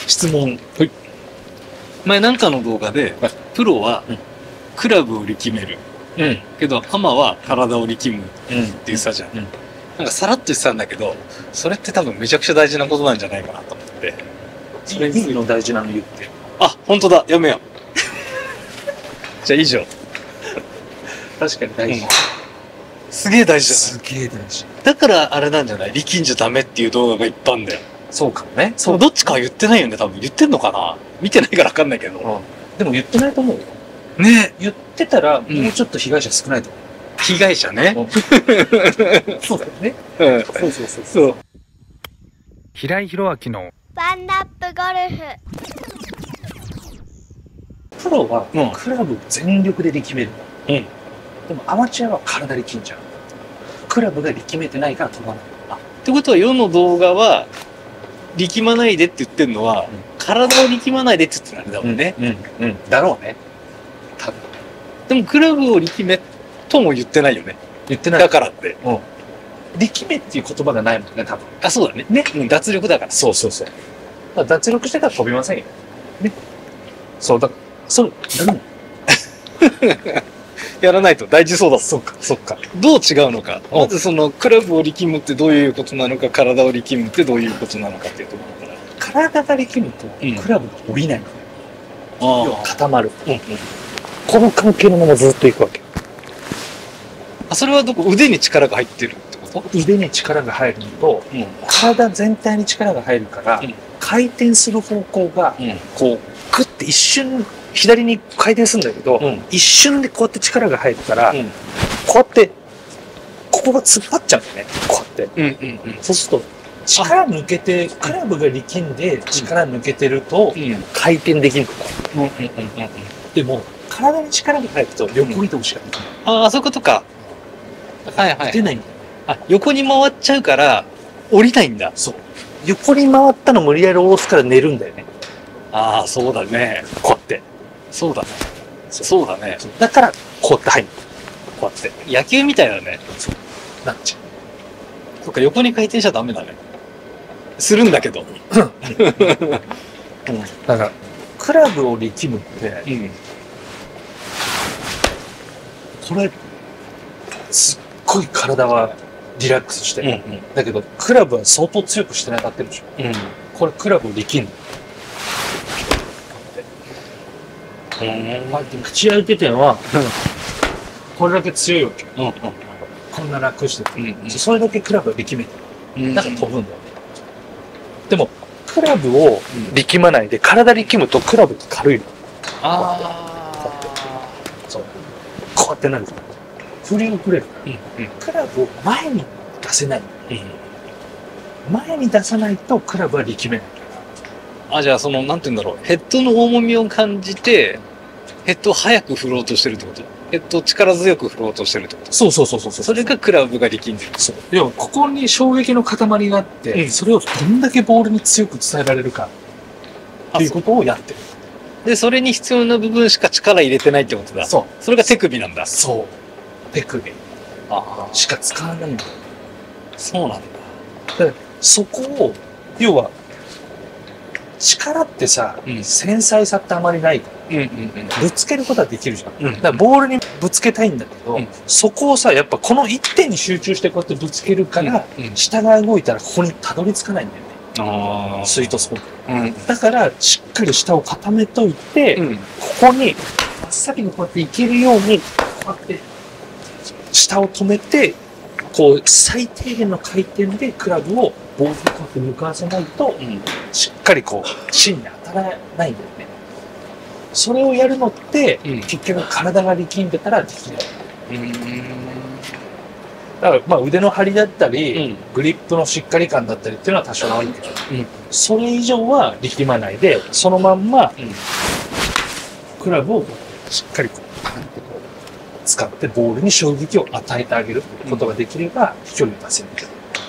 質問。 はい。前なんかの動画で、プロはクラブを力める。けど、アマは体を力むって言ってたじゃん。なんかさらっと言ってたんだけど、それって多分めちゃくちゃ大事なことなんじゃないかなと思って。 それにの大事なの言って。 あ、本当だ。やめよう。じゃあ以上。 確かに大事。 すげえ大事じゃない？ すげえ大事。 だからあれなんじゃない？力んじゃダメっていう動画がいっぱいあるんだよ。 そうかもね。 そう、どっちかは言ってないよね、多分。言ってんのかな？見てないから分かんないけど。 でも言ってないと思うよ。 ね。 言ってたら、もうちょっと被害者少ないと思う。 被害者ね。 そうだよね。そうそうそう。 そう。 平井宏明のワンナップゴルフ。 プロはクラブを全力で力める。でもアマチュアは体力んじゃう。クラブが力めてないから飛ばない。 ってことは世の動画は力まないでって言ってるのは、体を力まないでって言ってるんだもんね。 だろうね。多分。 でもクラブを力めとも言ってないよね。 言ってない。 だからって。 力めっていう言葉がないもんね、多分。 あ、そうだね。脱力だから。 そうそうそう。脱力してたら飛びませんよ。ね。そう、だから、そう、 やらないと大事そうだ。 そっか、そっか。 どう違うのか。まずその、クラブを力むってどういうことなのか、体を力むってどういうことなのかっていうところから。 体が力むと、クラブが降りないの。要は固まる。この関係のままずっといくわけ。 あ、それはどこ？腕に力が入ってるってこと？ 腕に力が入るのと、体全体に力が入るから、回転する方向が、こう、グッて一瞬、左に回転するんだけど、一瞬でこうやって力が入るから、こうやって、ここが突っ張っちゃうんだよね。こうやって。そうすると、力抜けて、クラブが力んで力抜けてると、回転できるから。でも、体に力が入ると横移動しかできない。 ああ、そういうことか。はいはい。 出ないんだよ。 あ、横に回っちゃうから、降りないんだ。 そう。横に回ったの無理やり下ろすから寝るんだよね。 ああ、そうだね。 こうやって。 そうだね。そうだね。 だから、こうやって入る。こうやって。 野球みたいだね。 そう。なっちゃう。 そっか、横に回転しちゃダメだね。するんだけど。 だから、クラブを力むって、これ、すっごい体はリラックスしてる。だけど、クラブは相当強くしてなかったでしょ。これ、クラブを力む。口開いてては、これだけ強いわけ。こんな楽してて。それだけクラブは力めてる。だから飛ぶんだよね。でも、クラブを力まないで、体力むとクラブが軽いの。そう。こうやってなる。振り遅れる。クラブを前に出せない。前に出さないとクラブは力めない。 あ、じゃあその、なんて言うんだろう。ヘッドの重みを感じて、ヘッドを早く振ろうとしてるってこと？ヘッドを力強く振ろうとしてるってこと？ そうそうそうそう。 それがクラブが力んでる。 そう。要は、ここに衝撃の塊があって、それをどんだけボールに強く伝えられるか、っていうことをやってる。 で、それに必要な部分しか力入れてないってことだ。 そう。 それが手首なんだ。 そう。手首。しか使わないんだよ。 そうなんだ。で、そこを、要は、力ってさ、繊細さってあまりないから、ぶつけることはできるじゃん。だからボールにぶつけたいんだけど、そこをさ、やっぱこの一点に集中してこうやってぶつけるから、下が動いたらここにたどり着かないんだよね。スイートスポット。だから、しっかり下を固めといて、ここに、真っ先にこうやっていけるように、こうやって、下を止めて、こう、最低限の回転でクラブをボールにこうやって向かわせないと、しっかりこう、芯に当たらないんだよね。それをやるのって、結局体が力んでたらできない。だから、まあ腕の張りだったり、グリップのしっかり感だったりっていうのは多少あるけど、それ以上は力まないで、そのまんま、クラブをしっかりこう、パンってこう、使ってボールに衝撃を与えてあげることができれば、飛距離を出せる。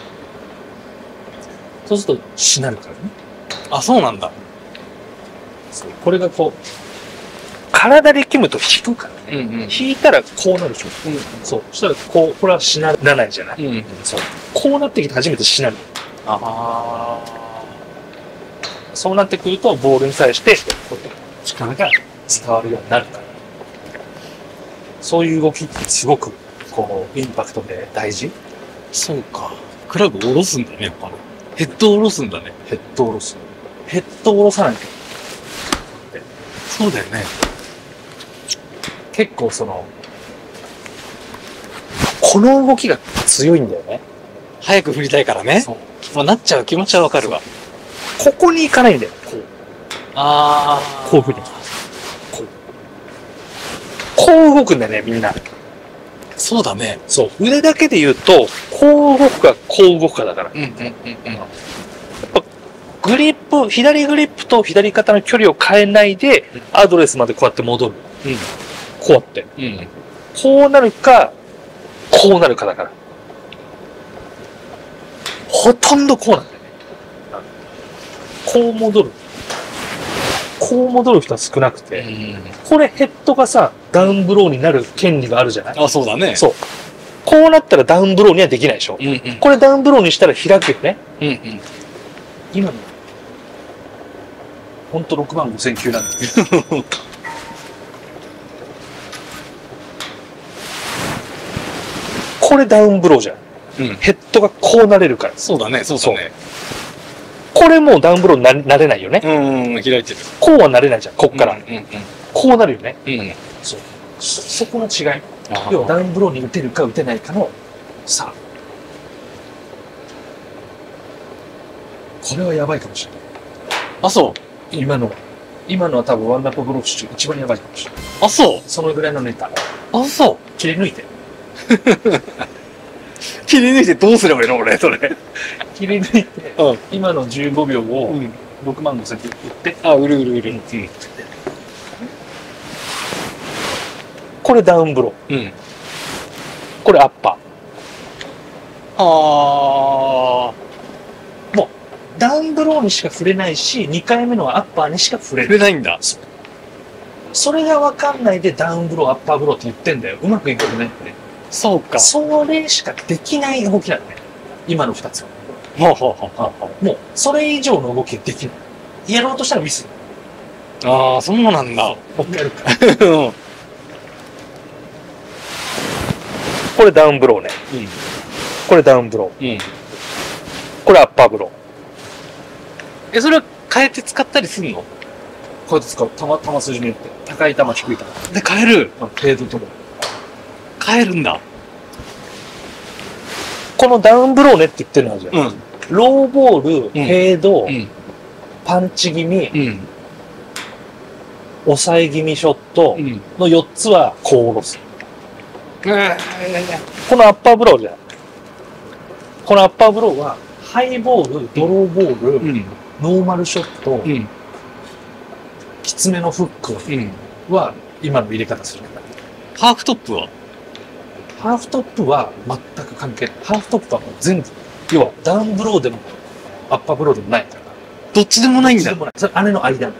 そうすると、しなるからね。 あ、そうなんだ。 これがこう、体力むと引くからね。引いたらこうなるでしょ。そう。そしたらこう、これはしならないじゃない。そう。こうなってきて初めてしなる。 そうなってくると、ボールに対して、力が伝わるようになるから。そういう動きってすごく、こう、インパクトで大事。 そうか。クラブ下ろすんだね、やっぱね。ヘッド下ろすんだね。 ヘッド下ろす。ヘッド下ろさないと。 そうだよね。 結構この動きが強いんだよね。 早く振りたいからね。 そう。 まあ、なっちゃう気持ちはわかるわ。 ここに行かないんだよ。 ああ。 こういうふうに。こう動くんだよね、みんな。 そうだね。 そう。腕だけで言うと、こう動くか、こう動くかだから。 うんうんうんうん。 グリップ、左グリップと左肩の距離を変えないで、アドレスまでこうやって戻る。 うん。 こうやって。 うん。 こうなるか、こうなるかだから。ほとんどこうなんだよね。こう戻る。こう戻る人は少なくて。これヘッドがさ、ダウンブローになる権利があるじゃない？ あ、そうだね。 そう。こうなったらダウンブローにはできないでしょ？ うんうん。 これダウンブローにしたら開くよね。 うんうん。 今の。ほんと65,000球なんだけど。これダウンブローじゃん。 うん。 ヘッドがこうなれるから。 そうだね、そうだね。 これもうダウンブローになれないよね。 うん、開いてる。 こうはなれないじゃん、こっから。 うんうんこうなるよね。 うん。うん。 そう。そこの違い。 あ要はダウンブローに打てるか打てないかの差。これはやばいかもしれない。 あ、そう。 今のは多分ワンナップブロー中一番やばいかもしれない。 あ、そう。 そのぐらいのネタ。 あ、そう。 切り抜いて。 切り抜いてどうすればいいの俺、それ。 切り抜いて、 うん今の15秒をうん。 65,000で打って、 あ、売る売る売る。うん。 これダウンブロー。 うん。 これアッパあー。もう、ダウンブローにしか触れないし、2回目のはアッパーにしか触れー。 ない。 触れないんだ。 それが分かんないでダウンブロー、アッパーブローって言ってんだよ。うまくいくよねって。 そうか。 それしかできない動きなんだね。今の2つは。 ほうほうほうほう。 もう、それ以上の動きができない。やろうとしたらミス。 ああ、そうなんだ。 もう一回やるか。 うん。 これダウンブローね。 うん。 これダウンブロー。 うん。 これアッパーブロー。 それは変えて使ったりするの？ こうやって使う。球筋によって。高い球、低い球。 で、変える。 フェードとも。 変えるんだ。 このダウンブローねって言ってるのはじゃん。 うん。 ローボール、フェード、 うん。 パンチ気味、 うん。 抑え気味ショットうん。 の4つはこう下ろす。 うん。 このアッパーブローじゃん。このアッパーブローは、ハイボール、ドローボール、 うん。 ノーマルショット、 うん。 きつめのフックうん。 は今の入れ方する。 ハーフトップは？ ハーフトップは全く関係ない。ハーフトップはもう全部、要はダウンブローでもアッパーブローでもないから。 どっちでもないんだ。 でもない。それ姉の間。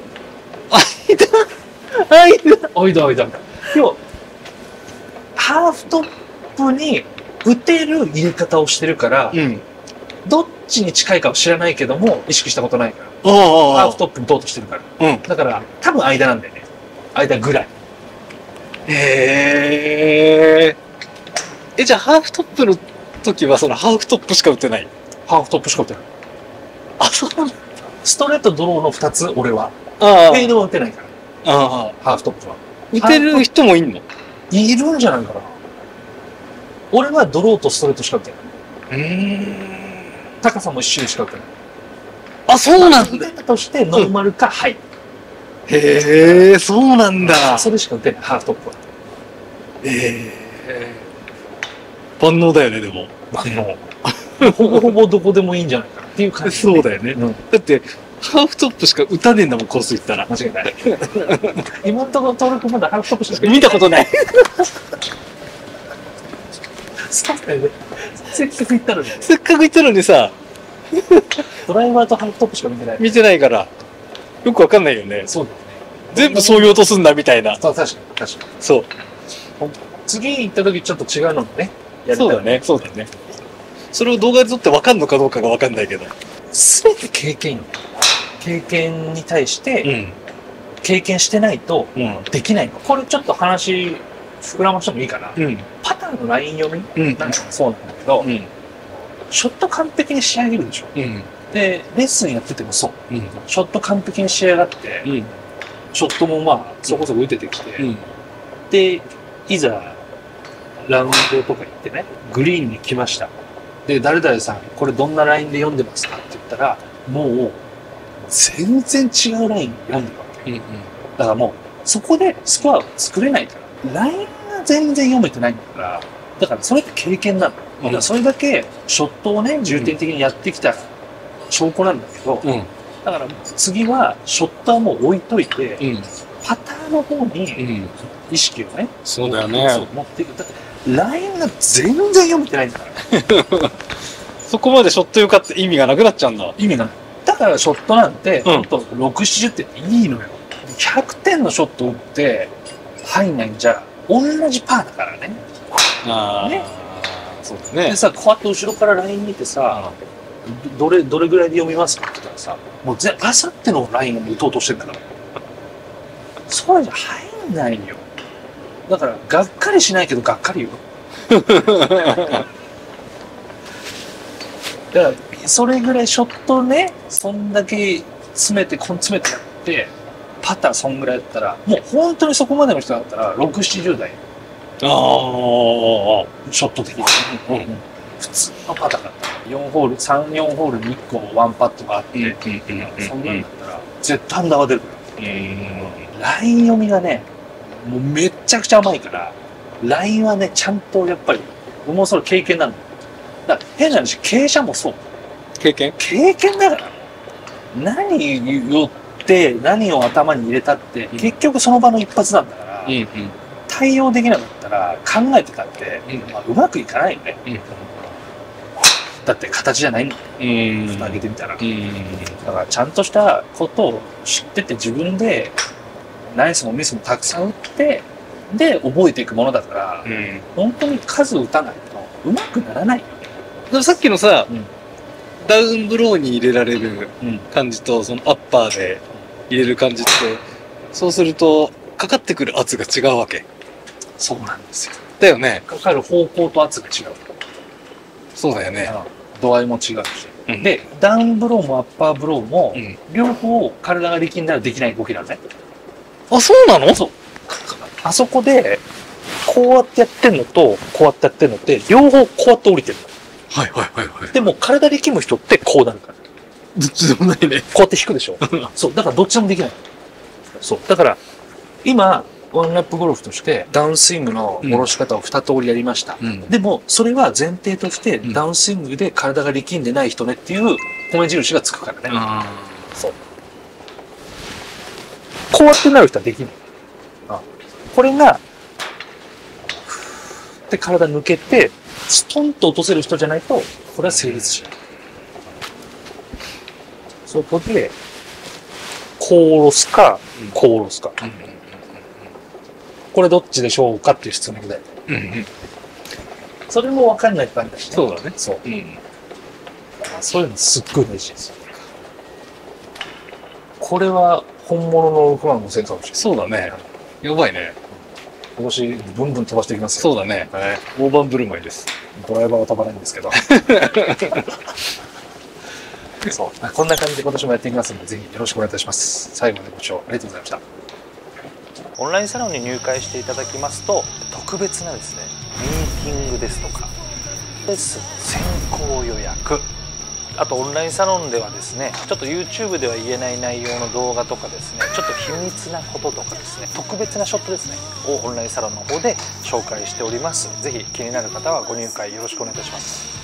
間。要は、ハーフトップに打てる入れ方をしてるから、 うん。 どっちに近いかは知らないけども、意識したことないから。 ああ。 ハーフトップに打とうとしてるから。 うん。 だから、多分間なんだよね。間ぐらい。 へえ。じゃあハーフトップの時はそのハーフトップしか打ってない？ ハーフトップしか打てない。 あ、そうなんだ。 ストレートドローの2つ、俺は。 あフェードは打てないから、 あ。 ハーフトップは。 打てる人もいんの？ いるんじゃないかな。俺はドローとストレートしか打てない。高さも一種類しか打てない。 あ、そうなんだ。 打てたとして、ノーマルか、はい。 へえ、そうなんだ。 それしか打てない、ハーフトップは。 万能だよね、でも。 ほぼほぼどこでもいいんじゃないかなっていう感じ。 そうだよね。 うん、 だって、ハーフトップしか打たねえんだもん、コース行ったら。 間違いない。今のところ登録まだハーフトップしか見たことない。 そうだよね。せっかく行ったのに。 せっかく行ったのにさ、 ドライバーとハーフトップしか見てない。 見てないから、よくわかんないよね。 そうだよね。 全部そういう音すんだ、みたいな。 そう、確かに。 そう。 次行った時ちょっと違うのもね。やりたいそうだね、そうだね。それを動画で撮ってわかんのかどうかがわかんないけど。 すべて経験よ。 経験に対して、 うん。 経験してないとうん。 できないの。これちょっと話膨らましてもいいかな。 うん。 パターンのライン読みうん。 なんかもそうなんだけど、 うん。 ショット完璧に仕上げるでしょ。 うん。 で、レッスンやっててもそう。 うん。 ショット完璧に仕上がって、 うん。 ショットもまあ、そこそこ打ててきて、 うん。 で、いざ、ラウンドとか行ってね、グリーンに来ました。で、誰々さん、これどんなラインで読んでますかって言ったら、もう、全然違うライン読んでるわけ。 うん。 だからもう、そこでスコアを作れないから。ラインが全然読めてないんだから、だからそれって経験なの。だからそれだけ、ショットをね、重点的にやってきた証拠なんだけど、 うん。 だから次は、ショットはもう置いといて、 うん。 パターの方にうん。 意識をね、 そうだよそうね。 持っていく。だってラインが全然読めてないんだから。 そこまでショット良かった意味がなくなっちゃうんだ。 意味がない。だからショットなんて、 うんほんと6、70点っていいのよ。100点のショットを打って入んないんじゃ、同じパーだからね。 ああ。 ねそうだねで。さ、こうやって後ろからライン見てさ、どれぐらいで読みますかって言ったらさ、もうあさってのラインを打とうとしてんだから。それじゃ入んないよ。だから、がっかりしないけど、がっかりよ。だから、それぐらいショットね、そんだけ詰めてやって、パターそんぐらいやったら、もう本当にそこまでの人だったら、6、70代、 ああ。 ショット的に。 うん。 普通のパターだったら、4ホール、3、4ホールに1個ワンパットがあって、そんなんだったら、絶対アンダーが出るから。ライン読みがね、もうめっちゃくちゃ甘いから、ラインはね、ちゃんとやっぱり、もうそれ経験なんだよ。だから変な話、傾斜もそう。 経験経験だから。何言って、何を頭に入れたって、結局その場の一発なんだから、 うん。 対応できなかったら考えてたって、まあ、うまくいかないよね。だって形じゃないんだよ。蓋開けてみたら。だからちゃんとしたことを知ってて自分でナイスもミスもたくさん打って、で覚えていくものだから、本当に数打たないとうまくならないよ。 でもさっきのさ、 うんダウンブローに入れられるうん感じと、そのアッパーで入れる感じって、そうすると、かかってくる圧が違うわけ。 そうなんですよ。 だよね。 かかる方向と圧が違う。 そうだよね。 度合いも違うし。 うんで、ダウンブローもアッパーブローも、 うん両方体が力んだらできない動きなのね。 あ、そうなの？ そう。あそこで、こうやってやってんのと、こうやってやってんのって、両方こうやって降りてるの。 はいはいはいはい。 でも体力む人ってこうなるから。 どっちでもないね。 こうやって引くでしょ。そう。だからどっちでもできない。そう。だから、今、ワンラップゴルフとして、ダウンスイングの下ろし方を2通りやりました。でも、それは前提として、ダウンスイングで体が力んでない人ねっていう米印がつくからね。そう。こうやってなる人はできない。これが、ふーって体抜けて、ストンと落とせる人じゃないと、これは成立しない。そこで、こう下ろすか、こう下ろすか。これどっちでしょうかっていう質問で。それも分かんない感じだしね。 そうだね。 そう。そういうのすっごい大事ですよ。これは本物の6万5000かもしれない。 そうだね。やばいね。 今年ブンブン飛ばしていきますよ。 そうだね。大盤振る舞いです。 ドライバーは飛ばないんですけど。そう。こんな感じで今年もやっていきますので、ぜひよろしくお願いいたします。最後までご視聴ありがとうございました。オンラインサロンに入会していただきますと、特別なですね、ミーティングですとか、レッスン先行予約、あとオンラインサロンではですね、ちょっと YouTube では言えない内容の動画とかですね、ちょっと秘密なこととかですね、特別なショットですね、をオンラインサロンの方で紹介しております。ぜひ気になる方はご入会よろしくお願いいたします。